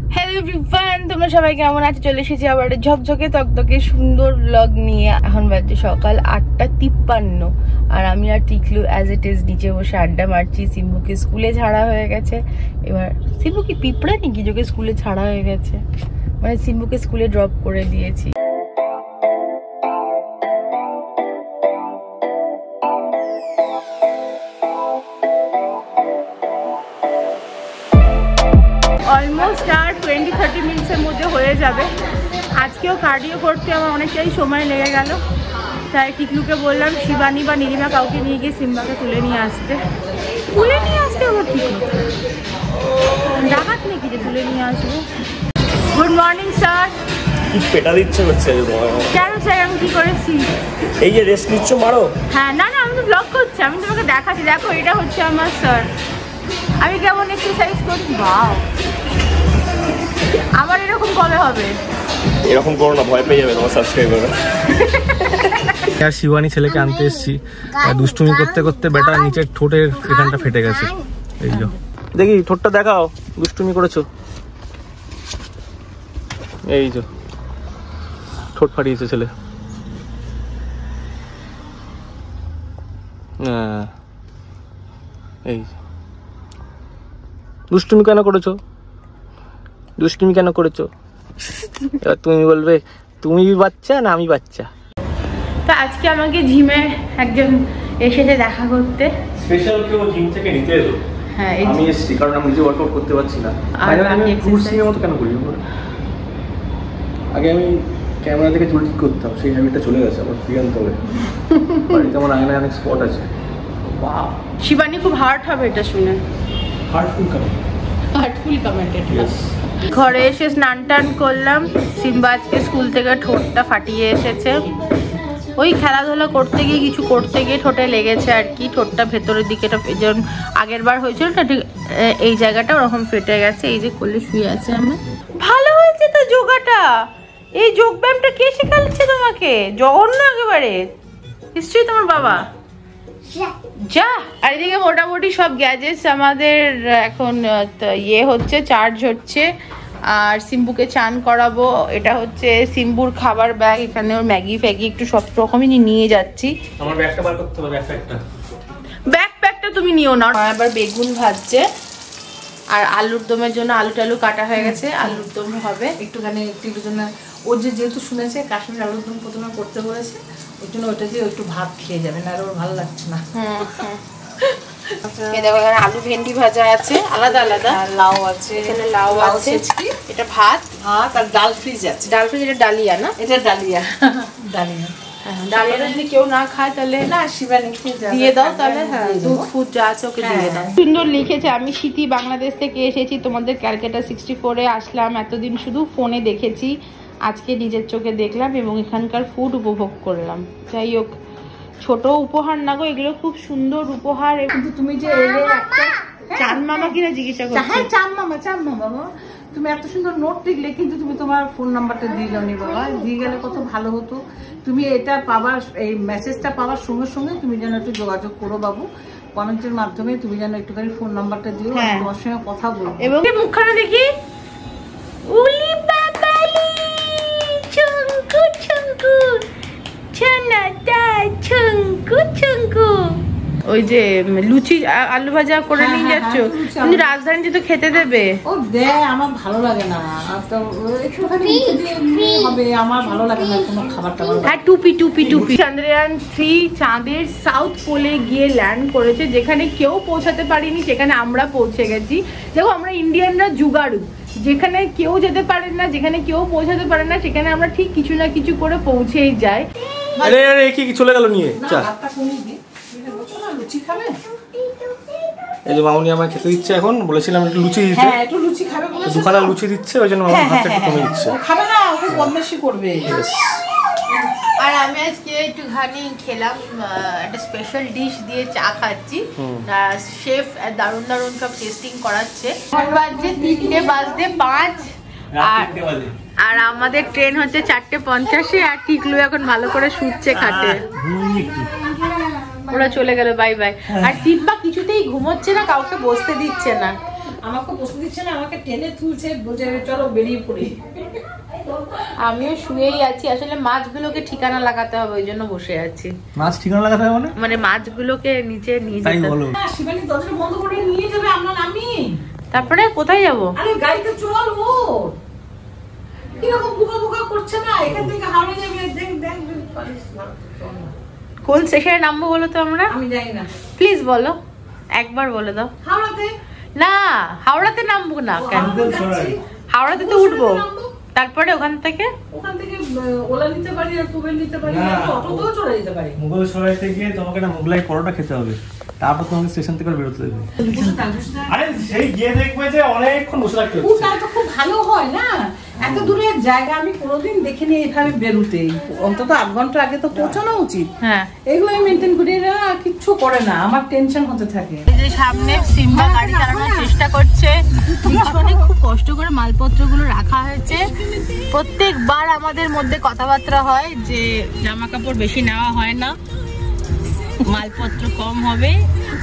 Hello everyone, তোমরা সবাই কেমন আছো? চলে এসেছি আবার ঝকঝকে তকতকে সুন্দর ব্লগ নিয়ে। এখন বাজে সকাল 8:53 আর আমি আর টিকলু অ্যাজ ইট ইজ নিচে বসে আড্ডা মারছি। সিম্বুকে স্কুলে ছাড়া হয়ে গেছে। এবার সিম্বু কি পিঁপড়া নাকি যোকে স্কুলে ছাড়া হয়ে গেছে? মানে সিম্বুকে স্কুলে ড্রপ করে দিয়েছি। অলমোস্ট আর 20-30 মিনিটসের মধ্যে হয়ে যাবে। আজকেও কার্ডিও করতে আমার অনেকটাই সময় লেগে গেল, তাই টিকলুকে বললাম শিবানী বা নীলিমা কাউকে নিয়ে গিয়ে সিম্বাকে তুলে নিয়ে আসতে আমার টিকলু ডাকাত নাকি যে তুলে নিয়ে আসবো। Good morning sir. পেটা দিচ্ছে হচ্ছে কেন স্যার? আমি কি করেছি? এই যে রেস্ট নিচ্ছ মারো। হ্যাঁ না আমি তো ব্লগ করছি, আমি তোমাকে দেখাচ্ছি। দেখো এটা হচ্ছে আমার স্যার, আমি কেমন এক্সারসাইজ করছি। বাহ, আমার এরকম কবে হবে? এরকম করো না, ভয় পেয়ে যাবে তোমার সাবস্ক্রাইবার। আর শিবানী ছেলেকে আনতে এসেছি, দুষ্টুমি করতে করতে বেটা নিচের ঠোঁটের এখানটা ফেটে গেছে। এই যে দেখি ঠোঁটটা দেখাও, দুষ্টুমি করেছো। এই যে ঠোঁট ফাটিয়েছে ছেলে। এই দুষ্টুমি কেন করেছো? দুষ্টুমি কেন করেছো? এবার তুমি বলবে তুমি বাচ্চা না আমি বাচ্চা। তো আজকে আমাকে জিমে একজন এসেছে দেখা করতে। স্পেশাল কেউ জিম থেকে নিতে এলো। হ্যাঁ আমি এসেছি কারণ আমি নিজে ওয়ার্কআউট করতে পারছি না। আর আমি এক্সারসাইজের মতো কেন করি? আগে আমি ক্যামেরা থেকে চুল ঠিক করতাম, সেই হ্যাবিটটা চলে গেছে। আমার ফ্রি আনতে হবে। বাড়িতে আমার আয়নায় অনেক স্পট আছে। বাহ, শিবানী খুব হার্ট হবে এটা শুনে। Hurtful commented. ঘরে এসে স্নান টান করলাম। সিম্বা আজকে স্কুল থেকে ঠোঁটটা ফাটিয়ে এসেছে। ওই খেলাধুলা করতে গিয়ে কিছু করতে গিয়ে ঠোঁটে লেগেছে আর কি। ঠোঁটটা ভেতরের দিকে যেমন আগের বার হয়েছিল না, ঠিক এই জায়গাটা ওরকম ফেটে গেছে। এই যে করলে শুয়ে আছে আমি। ভালো হয়েছে তো যোগাটা। এই যোগ ব্যায়ামটা কে শেখাচ্ছে তোমাকে? জঘন্য একেবারে। নিশ্চয়ই তোমার বাবা। যা। আর এদিকে মোটামুটি সব গ্যাজেটস আমাদের এখন ইয়ে হচ্ছে, চার্জ হচ্ছে। আর সিম্বুকে চান করাবো। এটা হচ্ছে সিম্বুর খাবার ব্যাগ। এখানে ওর ম্যাগি ফ্যাগি একটু সব রকমই নিয়ে যাচ্ছি। আমার ব্যাগটা বার করতে হবে। ব্যাকপ্যাকটা তুমি নিও না। আবার বেগুন ভাজছে আর আলুর দমের জন্য আলু টালু কাটা হয়ে গেছে। আলুর দম হবে একটুখানি। একটু জন্য ওর যেহেতু শুনেছে কাশ্মীর আলুর দম প্রথমে করতে বলেছে, ওই জন্য ওটা দিয়ে একটু ভাত খেয়ে যাবে, না আর ওর ভালো লাগছে না। আলু ভেন্ডি ভাজা আছে আলাদা আলাদা, লাউ আছে, এখানে লাউ আছে, এটা ভাত আর ডাল ফ্রিজ আছে। ডাল ফ্রিজ, এটা ডালিয়া না? এটা ডালিয়া। ডালিয়াটা যদি কেউ না খায় তাহলে না শিবানী দিয়ে দাও, তাহলে হ্যাঁ দুধ ফুড যা আছে ওকে দিয়ে দাও। সুন্দর লিখেছে, আমি শীতি বাংলাদেশ থেকে এসেছি, তোমাদের ক্যালকাটা 64-এ আসলাম। এতদিন শুধু ফোনে দেখেছি, আজকে নিজের চোখে দেখলাম এবং এখানকার ফুড উপভোগ করলাম। যাই হোক, ছোট উপহার না গো, এগুলো খুব সুন্দর উপহার। কিন্তু তুমি যে এলে একটা চান মামা কিনা জিজ্ঞাসা করছো? হ্যাঁ চান মামা। তুমি এত সুন্দর নোট লিখলে, কিন্তু তুমি তোমার ফোন নাম্বারটা দিয়ে দাওনি বাবা। দিয়ে গেলে কত ভালো হতো। তুমি এটা পাবার, এই মেসেজটা পাওয়ার সঙ্গে সঙ্গে তুমি যেন একটু যোগাযোগ করো বাবু, কমেন্টের মাধ্যমে তুমি যেন একটুখানি ফোন নাম্বারটা দিও, তোমার সঙ্গে কথা বলবো। এবং মুখখানা দেখি, উলি বাবালি চঙ্কু চঙ্কু ছানাটা চঙ্কু চঙ্কু। ওই যে লুচি আলু ভাজা করে নিয়ে যাচ্ছ, কিন্তু রাজধানীতে তো খেতে দেবে। ও দে, আমার ভালো লাগে না, আমার ভালো লাগে না কোনো খাবারটা। হ্যাঁ, টুপি। চন্দ্রয়ান 3 চাঁদের সাউথ পোলে গিয়ে ল্যান্ড করেছে, যেখানে কেউ পৌঁছাতে পারিনি সেখানে আমরা পৌঁছে গেছি। দেখো, আমরা ইন্ডিয়ানরা জুগাড়ু, যেখানে কেউ যেতে পারেন না, যেখানে কেউ পৌঁছাতে পারে না, সেখানে আমরা ঠিক কিছু না কিছু করে পৌঁছেই যাই। আরে কি চলে গেল নিয়ে? এই যে মামুনি আমায় খেতে দিচ্ছে, এখন বলেছিলাম একটু লুচি দিতে। হ্যাঁ, একটু লুচি খাবে বলেছে, দুখানা লুচি দিচ্ছে, ওই জন্য মামুনি হাতটা একটু কমে দিচ্ছে। খাবে না, ও বদমাশি করবে। আর আমি আজকে একটুখানি খেলাম, একটা স্পেশাল ডিশ দিয়ে চা খাচ্ছি। শেফ দারুণ দারুণ সব টেস্টিং করাচ্ছে। বাজছে 3:05 আর আমাদের ট্রেন হচ্ছে 4:50। আর টিকলু এখন ভালো করে শুচ্ছে খাটে। ওরা চলে গেল, বাই বাই। আর সিম্বা কিছুতেই ঘুমোচ্ছে না, কাউকে বসতে দিচ্ছে না। আমাকে বসতে দিচ্ছে না, আমাকে টেনে তুলছে, বলছে চলো বেরিয়ে পড়ি। আমিও শুয়েই আছি, আসলে মাছগুলোকে ঠিকানা লাগাতে হবে, ওই জন্য বসে আছি। মাছ ঠিকানা লাগাতে হবে মানে মাছগুলোকে নিচে নিয়ে যেতে হবে। শিবানী দরজা বন্ধ করে নিয়ে যাবে, আমরা নামি। তারপরে কোথায় যাবো? আরে গাড়িতে চল, ও কিরকম বুকা বুকা করছে না, এখান থেকে হাওড়া যাবে। দেখ দেখ কোন স্টেশনে নামবো বলো তো আমরা? আমি জানি না, প্লিজ বলো, একবার বলে দাও। হাওড়াতে না, হাওড়াতে নামবো না কেন? হাওড়াতে তো উঠবো, তারপরে ওখান থেকে ওলা নিতে পারি আর কুবের নিতে পারি, অটোতেও চলে যেতে পারি। মুঘল সরাইতে গিয়ে তোমাকে একটা মোগলাই পরোটা খেতে হবে, তারপর তোমাকে স্টেশন থেকে বেরোতে দেবে। আরে সেই গিয়ে দেখবে যে অনেকক্ষণ বসে থাকতে হচ্ছে। ওটা তো খুব ভালো হয় না, এত দূরের জায়গা আমি কোনোদিন দেখিনি এভাবে বেরোতে। অন্তত 8 ঘন্টা আগে তো পৌঁছানো উচিত। হ্যাঁ, এগুলো মেনটেন করি না, কিচ্ছু করে না, আমার টেনশন হতে থাকে। এই যে সামনে সিম্বা গাড়ি চালানোর চেষ্টা করছে, পিছনে খুব কষ্ট করে মালপত্রগুলো রাখা হয়েছে। প্রত্যেকবার আমাদের মধ্যে কথাবার্তা হয় যে জামা কাপড় বেশি নেওয়া হয় না, মালপত্র কম হবে।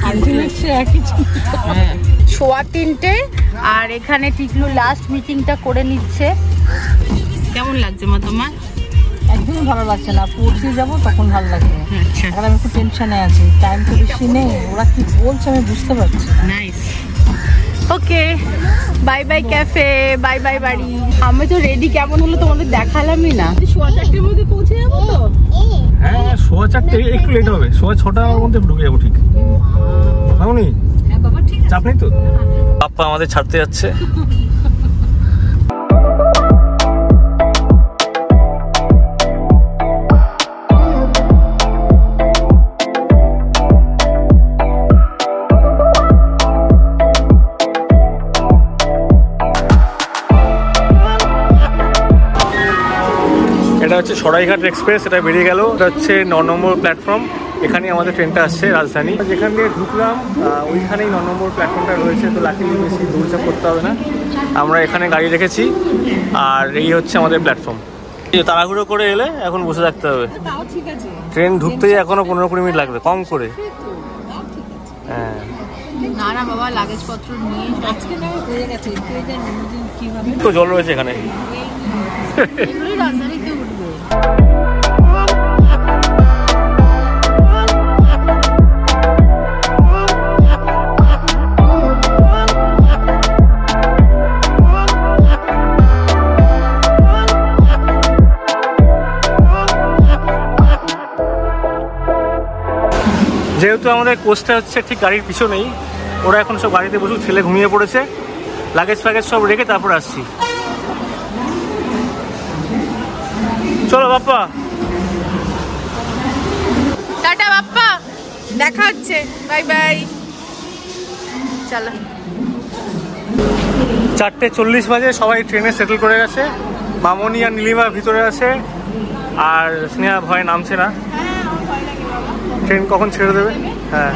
হ্যাঁ, 3:15 আর এখানে টিকলু লাস্ট মিটিংটা করে নিচ্ছে। কেমন লাগছে মা তোমার? একদমই ভালো লাগছে না, পৌঁছে যাবো তখন ভালো লাগবে। আচ্ছা, এখন আমি একটু টেনশনে আছি, টাইম তো বেশি নেই, ওরা কি বলছে আমি বুঝতে পারছি। Nice, okay, bye bye cafe, bye bye বাড়ি। আমি তো রেডি, কেমন হলো তোমাদের দেখালামই না। 4:15 মধ্যে পৌঁছে যাবো তো? হ্যাঁ, 4:15 একটু লেট হবে, 6:30 মধ্যে ঢুকে যাবো। ঠিক মামনি? হ্যাঁ বাবা, ঠিক আছে। চাপ নেই তো? পাপ্পা আমাদের ছাড়তে যাচ্ছে। এটা হচ্ছে সরাইঘাট এক্সপ্রেস, এটা বেরিয়ে গেল। এটা হচ্ছে 9 নম্বর প্ল্যাটফর্ম, এখানেই আমাদের ট্রেনটা আসছে রাজধানী। যেখান দিয়ে ঢুকলাম ওইখানেই 9 নম্বর প্ল্যাটফর্মটা রয়েছে, তো লাকিলি বেশি দৌড়ঝাঁপ করতে হবে না। আমরা এখানে গাড়ি রেখেছি, আর এই হচ্ছে আমাদের প্ল্যাটফর্ম। তাড়াহুড়ো করে এলে এখন বসে থাকতে হবে, ট্রেন ঢুকতেই এখনো 15-20 মিনিট লাগবে কম করে। হ্যাঁ, না না বাবা, লাগেজ পত্র নিয়ে আজকে না হয়ে গেছে, কিভাবে তো জল রয়েছে এখানে। এগুলোই রাজধানীতে উঠবে। যেহেতু আমাদের কোচটা হচ্ছে ঠিক গাড়ির পিছনেই, ওরা এখন সব গাড়িতে বসে ছেলে ঘুমিয়ে পড়েছে, লাগেজ ফ্যাগেজ সব রেখে তারপর আসছি। চলো বাপ্পা, টাটা বাপ্পা, দেখা হচ্ছে, বাই বাই। চলো, 4:40 বাজে, সবাই ট্রেনে সেটেল করে গেছে। মামনি আর নীলিমা ভিতরে আছে, আর স্নেহা ভয় নামছে না। ট্রেন কখন ছেড়ে দেবে? হ্যাঁ,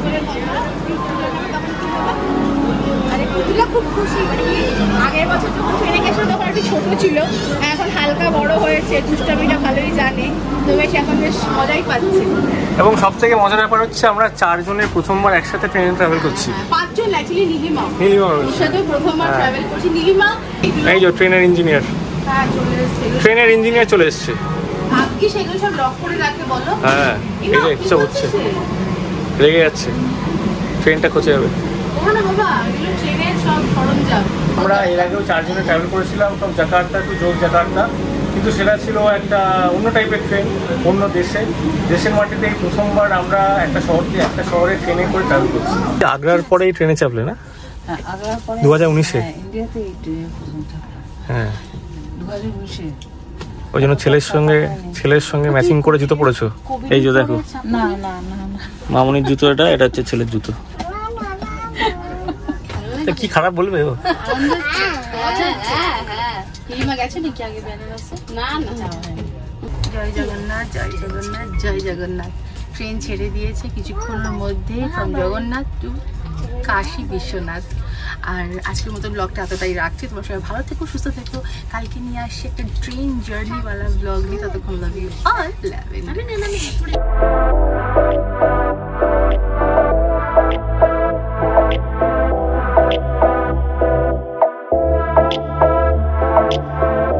খুব খুশি। আগের বছর যখন ট্রেনে গেছিল তখন একটু ছোট ছিল, এখন হালকা বড় হয়েছে, দুষ্টামিটা ভালোই জানে, তো বেশ এখন বেশ মজাই পাচ্ছে। এবং সব থেকে মজার ব্যাপার হচ্ছে আমরা 4 জনের প্রথমবার একসাথে ট্রেনে ট্রাভেল করছি। 5 জন অ্যাকচুয়ালি, নীলিমা ওর সাথে প্রথমবার ট্রাভেল করছি। নীলিমা এই যে ট্রেনের ইঞ্জিনিয়ার, ট্রেনের ইঞ্জিনিয়ার চলে এসছে। ভাগ্যি সেগুলো সব লক করে রাখতে বলো। হ্যাঁ, এই যে সব হচ্ছে, রেগে যাচ্ছে, ট্রেনটা খোঁজে যাবে। ওখানে বাবা এগুলো ট্রেনের সব সরঞ্জাম। আমরা এর আগেও 4 জনে ট্রাভেল করেছিলাম ফ্রম জাকার্তা টু জাকার্তা, কিন্তু সেটা ছিল একটা অন্য টাইপের ট্রেন, অন্য দেশের মাটিতে প্রথমবার আমরা একটা শহর থেকে একটা শহরে ট্রেনে করে ট্রাভেল করছি। আগ্রার পরে এই ট্রেনে চাপলে না? হ্যাঁ, আগ্রার পরে 2019-এ ইন্ডিয়াতে এই ট্রেন প্রথম চাপলাম। হ্যাঁ, 2019-এ। ওই জন্য ছেলের সঙ্গে ম্যাচিং করে জুতো পরেছো। এই যে দেখো, না না না না, মামনির জুতো এটা হচ্ছে ছেলের জুতো। কি খারাপ বলবে ও? নীলিমা গেছে নাকি আগে বেনারসে? না না, জয় জগন্নাথ, জয় জগন্নাথ, জয় জগন্নাথ। ট্রেন ছেড়ে দিয়েছে কিছুক্ষণের মধ্যে ফ্রম জগন্নাথ টু কাশী বিশ্বনাথ। আর আজকের মতো ব্লগটা এতটাই রাখছি। তোমার সবাই ভালো থেকো, সুস্থ থেকো। কালকে নিয়ে আসছি একটা ট্রেন জার্নিওয়ালা ব্লগ নিয়ে। ততক্ষণ love you all, love you. Bye.